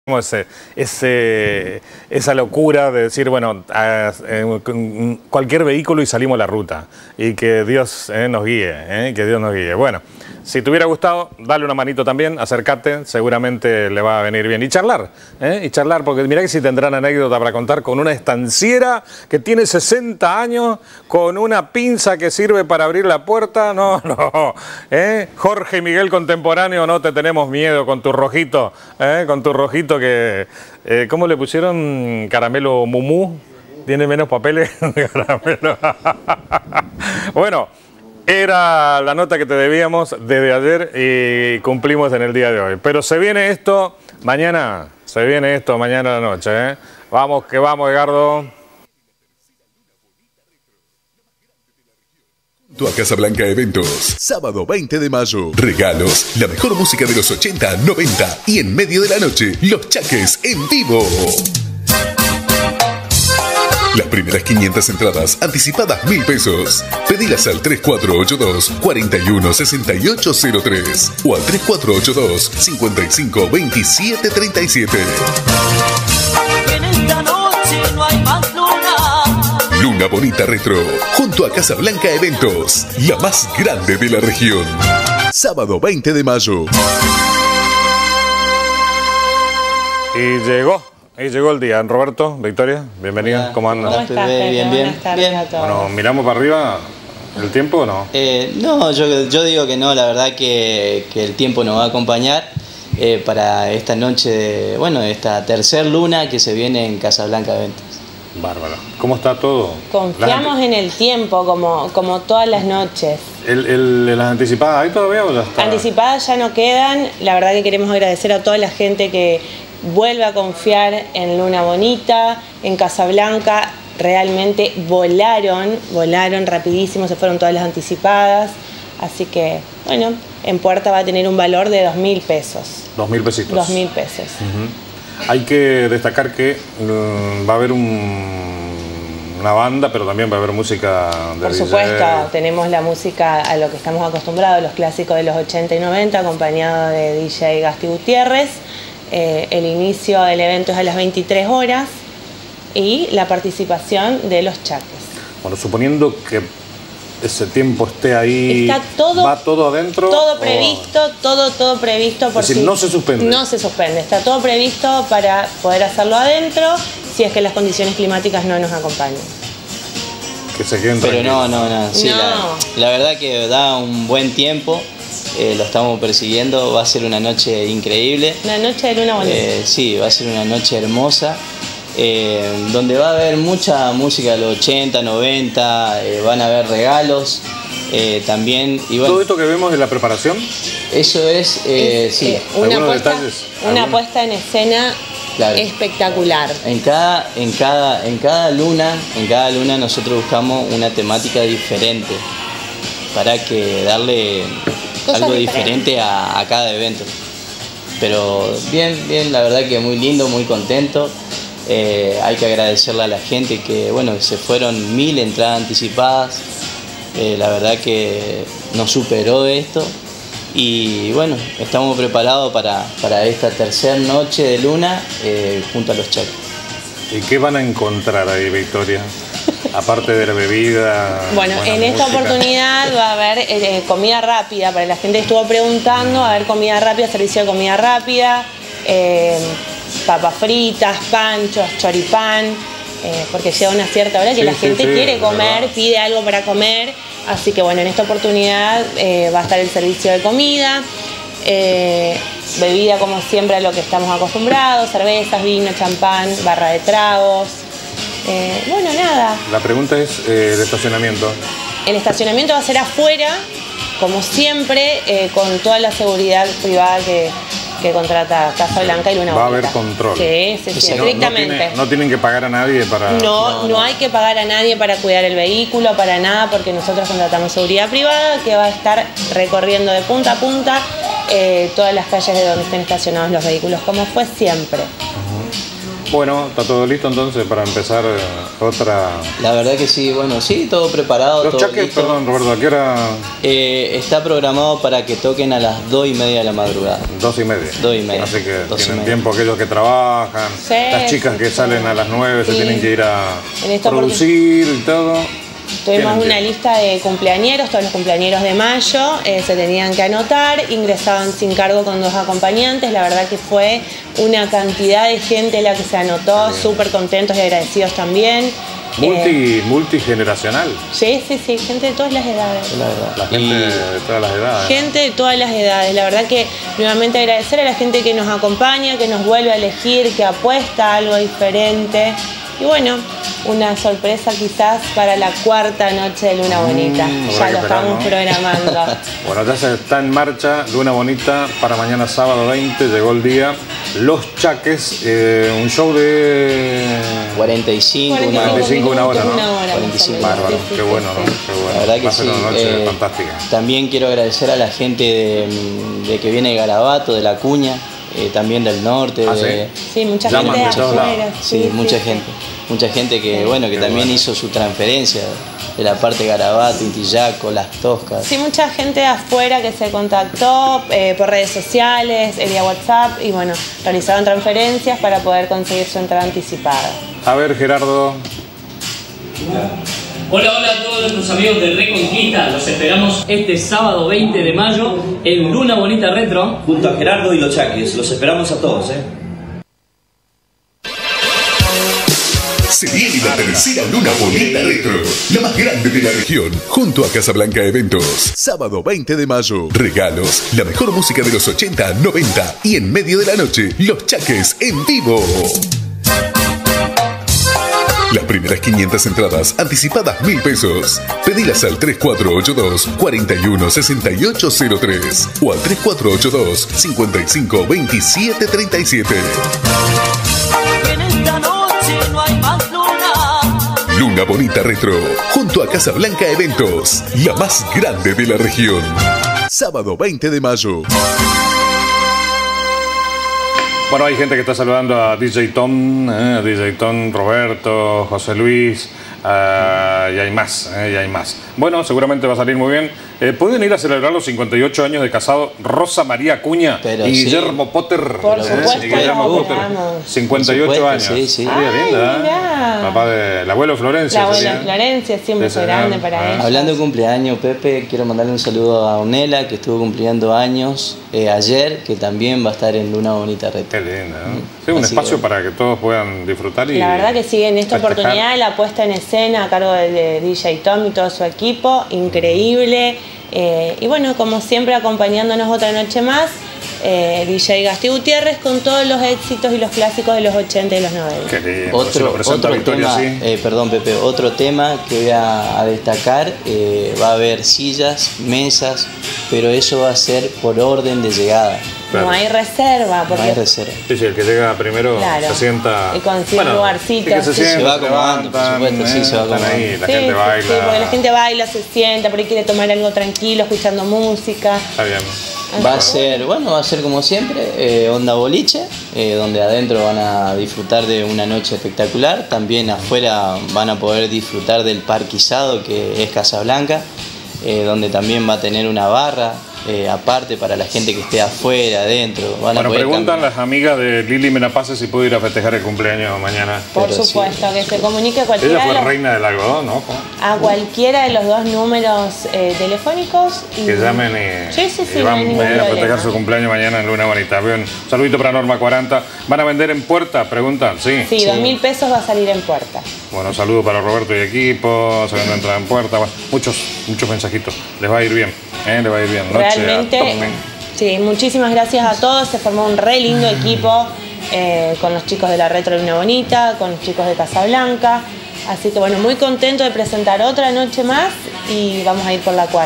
Esa locura de decir, bueno, cualquier vehículo y salimos a la ruta. Y que Dios nos guíe, que Dios nos guíe. Bueno, si te hubiera gustado, dale una manito también, acércate, seguramente le va a venir bien. Y charlar, porque mirá que si tendrán anécdota para contar con una estanciera que tiene 60 años, con una pinza que sirve para abrir la puerta. No, Jorge y Miguel contemporáneo, no te tenemos miedo con tu rojito, que, ¿cómo le pusieron? Caramelo Mumú, tiene menos papeles. Caramelo. Bueno, era la nota que te debíamos desde ayer y cumplimos en el día de hoy. Pero se viene esto mañana, a la noche, Vamos, que vamos, Edgardo. A Casablanca Eventos, sábado 20 de mayo. Regalos, la mejor música de los 80, 90 y en medio de la noche, Los Chaques en vivo. Las primeras 500 entradas anticipadas 1.000 pesos. Pedilas al 3482-416803 o al 3482-552737. En esta noche no hay más luna. Luna Bonita Retro, junto a Casablanca Eventos, la más grande de la región. Sábado 20 de mayo. Y llegó el día. Roberto, Victoria, bienvenida. Hola. ¿Cómo andas? ¿Cómo estás, Pepe? Bien. Buenas tardes a todos. Bueno, miramos para arriba. ¿El tiempo o no? No, yo digo que no, la verdad que el tiempo nos va a acompañar para esta noche, esta tercer luna que se viene en Casablanca Eventos. Bárbaro. ¿Cómo está todo? Confiamos en el tiempo, como todas las noches. ¿Las anticipadas ahí todavía o ya está? Anticipadas ya no quedan. La verdad que queremos agradecer a toda la gente que vuelve a confiar en Luna Bonita, en Casablanca. Realmente volaron rapidísimo, se fueron todas las anticipadas. Así que, bueno, en puerta va a tener un valor de 2.000 pesos. 2.000 pesitos. 2.000 pesos. Hay que destacar que va a haber una banda, pero también va a haber música de Por DJ. supuesto, tenemos la música a lo que estamos acostumbrados, los clásicos de los 80 y 90, acompañado de DJ Gasti Gutiérrez. El inicio del evento es a las 23 horas y la participación de Los Chaques. Bueno, suponiendo que ese tiempo esté ahí, está todo, ¿va todo adentro? Todo previsto, todo previsto. Por es decir, no se suspende. No se suspende, está todo previsto para poder hacerlo adentro si es que las condiciones climáticas no nos acompañan. Que se queden Pero tranquilos. no. Sí, No. La verdad que da un buen tiempo, lo estamos persiguiendo, va a ser una noche increíble. Una noche de Luna Bonita. Sí, va a ser una noche hermosa. Donde va a haber mucha música de los 80, 90, van a haber regalos también. Y bueno, ¿todo esto que vemos de la preparación? eso es, sí. Una puesta en escena Claro. espectacular. En cada luna nosotros buscamos una temática diferente para que darle Cosas algo diferentes. diferente a cada evento. Pero bien, la verdad que muy lindo, muy contento. Hay que agradecerle a la gente que, se fueron 1.000 entradas anticipadas. La verdad que nos superó esto. Y estamos preparados para esta tercera noche de luna junto a Los Chaques. ¿Y qué van a encontrar ahí, Victoria? Aparte de la bebida. Bueno, en esta oportunidad va a haber comida rápida. Para la gente que estuvo preguntando, va a haber comida rápida, servicio de comida rápida, papas fritas, panchos, choripán, porque llega una cierta hora que la gente quiere comer, pide algo para comer. Así que en esta oportunidad va a estar el servicio de comida, bebida como siempre a lo que estamos acostumbrados, cervezas, vino, champán, barra de tragos. Nada. La pregunta es el estacionamiento. El estacionamiento va a ser afuera, como siempre, con toda la seguridad privada que contrata Casablanca y Luna Bonita. Va a haber control. Sí, estrictamente. No tienen que pagar a nadie para... No hay que pagar a nadie para cuidar el vehículo, para nada, porque nosotros contratamos seguridad privada que va a estar recorriendo de punta a punta todas las calles de donde estén estacionados los vehículos, como fue siempre. Bueno, ¿está todo listo entonces para empezar otra? La verdad que sí, bueno, sí, todo preparado, Los todo chaques, listo. perdón Roberto, ¿a qué hora? Está programado para que toquen a las 2:30 de la madrugada. 2:30. 2:30. Así que 2:30. tienen tiempo aquellos que trabajan, Sí, las chicas que salen a las 9 se Sí. tienen que ir a En esta producir y todo. Tuvimos Tienen una tiempo. lista de cumpleañeros, todos los cumpleañeros de mayo, se tenían que anotar, ingresaban sin cargo con 2 acompañantes, la verdad que fue una cantidad de gente la que se anotó, súper contentos y agradecidos también. Multigeneracional, Sí, gente de todas las edades. La verdad. la gente de todas las edades. Gente de todas las edades, la verdad que nuevamente agradecer a la gente que nos acompaña, que nos vuelve a elegir, que apuesta a algo diferente. Y bueno, una sorpresa quizás para la 4ª noche de Luna Bonita. habrá Ya que lo esperar, estamos ¿no? programando. Bueno, ya se está en marcha, Luna Bonita, para mañana sábado 20, llegó el día. Los Chaques, un show de 45, 45, una hora, ¿no? Una hora, 45. más o menos. Bárbaro, Sí, qué sí, bueno, sí. ¿no? Qué bueno. La verdad que Va a ser sí. una noche fantástica. También quiero agradecer a la gente de que viene de Garabato, de La Cuña, también del norte. Ah, de, Sí, mucha Llaman gente de de todos afuera. lados. sí, mucha gente. Mucha gente que, bueno, que Qué también bueno. hizo su transferencia de la parte de Garabato, Intillaco, Las Toscas. Sí, mucha gente de afuera que se contactó por redes sociales, vía WhatsApp y bueno, realizaron transferencias para poder conseguir su entrada anticipada. A ver, Gerardo, Hola, hola a todos nuestros amigos de Reconquista. Los esperamos este sábado 20 de mayo en Luna Bonita Retro. Junto a Gerardo y los Chaques, los esperamos a todos, Se viene la tercera Luna Bonita Retro, la más grande de la región, junto a Casablanca Eventos. Sábado 20 de mayo. Regalos, la mejor música de los 80, 90 y en medio de la noche, los Chaques en vivo. Las primeras 500 entradas anticipadas 1.000 pesos. Pedilas al 3482-416803 o al 3482-552737. En esta noche no hay más luna. Luna Bonita Retro, junto a Casablanca Eventos, la más grande de la región. Sábado 20 de mayo. bueno, hay gente que está saludando a DJ Tom, Roberto, José Luis, y hay más, y hay más. Bueno, seguramente va a salir muy bien. ¿Pueden ir a celebrar los 58 años de casado Rosa María Acuña Pero y sí. Guillermo Potter? Por supuesto, y Guillermo lo Potter. esperamos. 58 Por supuesto, años. sí, sí. Sería Ay, linda, mirá. Papá del abuelo Florencia. La abuela sería. Florencia, siempre Sí, fue señor. grande para Ah. ella. Hablando de cumpleaños, Pepe, quiero mandarle un saludo a Onela, que estuvo cumpliendo años ayer, que también va a estar en Luna Bonita Retro. Qué linda, ¿no? Sí, un Así espacio que- para que todos puedan disfrutar y La verdad que sí, en esta festejar. oportunidad la puesta en escena a cargo de DJ Tom y todo su equipo, increíble. Y bueno, como siempre acompañándonos otra noche más, DJ Gasti Gutiérrez con todos los éxitos y los clásicos de los 80 y los 90. Qué lindo. Se lo presenta Otro Victoria, tema, sí. perdón Pepe, otro tema que voy a destacar, va a haber sillas, mesas, pero eso va a ser por orden de llegada, Claro. No hay reserva, no porque hay reserva. Sí, sí, el que llega primero Claro. se sienta. Y consigue lugarcito. y que se Sí, sienta, se va se acomodando, por levantan, supuesto, sí, se va están ahí, acomodando. la gente baila. Sí, porque la gente baila, se sienta, por ahí quiere tomar algo tranquilo, escuchando música. Está bien. Va a ser, bueno, va a ser como siempre, onda boliche, donde adentro van a disfrutar de una noche espectacular. También afuera van a poder disfrutar del parquizado que es Casablanca, donde también va a tener una barra aparte para la gente que esté afuera, adentro. Van a Bueno, poder preguntan caminar. las amigas de Lili Menapace si puedo ir a festejar el cumpleaños mañana. Por Pero sí. supuesto, que se comunique a cualquiera, Ella fue de los- reina del algodón, ¿no? a cualquiera de los 2 números telefónicos. Y... Que llamen y, Sí, sí, sí, y no hay van ningún a festejar problema. su cumpleaños mañana en Luna Bonita. Bien, un saludito para Norma 40. ¿Van a vender en puerta? Preguntan, sí. Sí, 2.000 pesos va a salir en puerta. Bueno, saludo para Roberto y equipo, se vende entrada en puerta. Bueno, muchos mensajitos. Les va a ir bien, les va a ir bien. Noche a Realmente, tope. sí, muchísimas gracias a todos. Se formó un re lindo equipo con los chicos de la Retro Luna Bonita, con los chicos de Casablanca. Así que bueno, muy contento de presentar otra noche más y vamos a ir por la 4ª.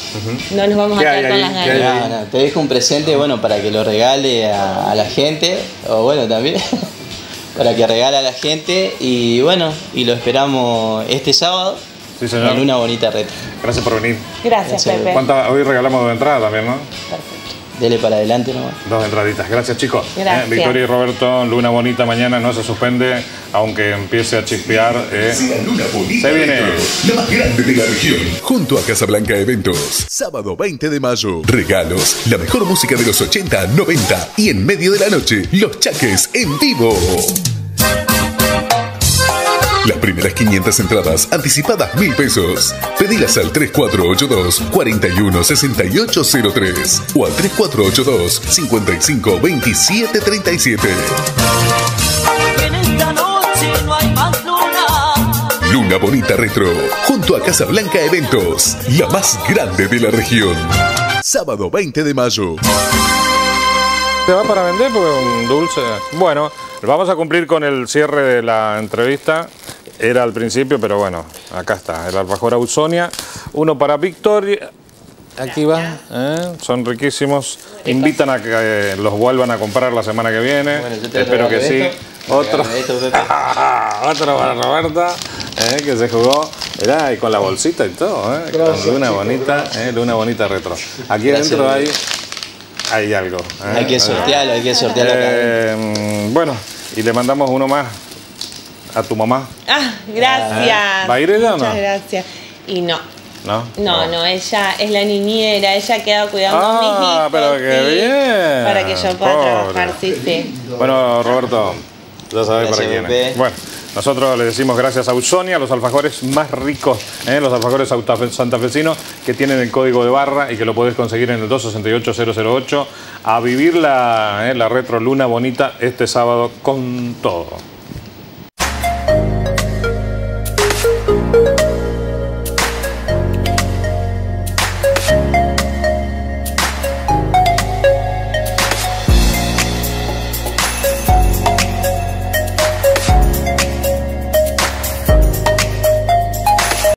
No nos vamos a ¿Qué hay quedar con ahí? las ¿Qué hay ganas. ahí? No, te dejo un presente, bueno, para que lo regale a la gente, o bueno, también para que regale a la gente, y bueno, y lo esperamos este sábado Sí, señor. en Luna Bonita Retro. Gracias por venir. Gracias, Gracias, Pepe. Hoy regalamos de entrada también, ¿no? Perfecto. dele para adelante nomás. 2 entraditas. Gracias, chicos. Gracias. Victoria y Roberto, Luna Bonita mañana no se suspende, aunque empiece a chispear. La Luna Bonita Se viene. Retro, la más grande de la región, junto a Casablanca Eventos. Sábado 20 de mayo. Regalos, la mejor música de los 80, 90 y en medio de la noche, Los Chaques en vivo. Las primeras 500 entradas anticipadas 1.000 pesos. Pedilas al 3482 41 6803 o al 3482 55 27 37. En esta noche no hay más luna. Luna Bonita Retro, junto a Casablanca Eventos, la más grande de la región. Sábado 20 de mayo. ¿Se va para vender? Porque un dulce. Bueno, vamos a cumplir con el cierre de la entrevista. Era al principio, pero bueno, acá está. El alfajor Ausonia. Uno para Victoria. Aquí va. Son riquísimos. Invitan a que los vuelvan a comprar la semana que viene. Bueno, yo te espero que regalo sí. esto. Otro. Regálame esto, Pepe. Otro para Roberta, que se jugó. Mirá, y con la bolsita y todo. Con Luna Bonita Retro. Aquí Gracias, adentro Pepe. hay algo. Hay que sortearlo, hay que sortearlo acá. Bueno, y le mandamos uno más a tu mamá. Ah, gracias. ¿Va a ir ella o no? Muchas gracias. Y no. ¿No? Ella es la niñera, ella queda cuidando a mis hijos. Pero qué sí, bien. para que yo pueda Pobre. trabajar, sí. Bueno, Roberto, ya sabes Gracias, para quién Pepe. es. Bueno, nosotros le decimos gracias a Ausonia, los alfajores más ricos, los alfajores santafesinos que tienen el código de barra y que lo podés conseguir en el 268-008. A vivir la Retro Luna Bonita este sábado con todo.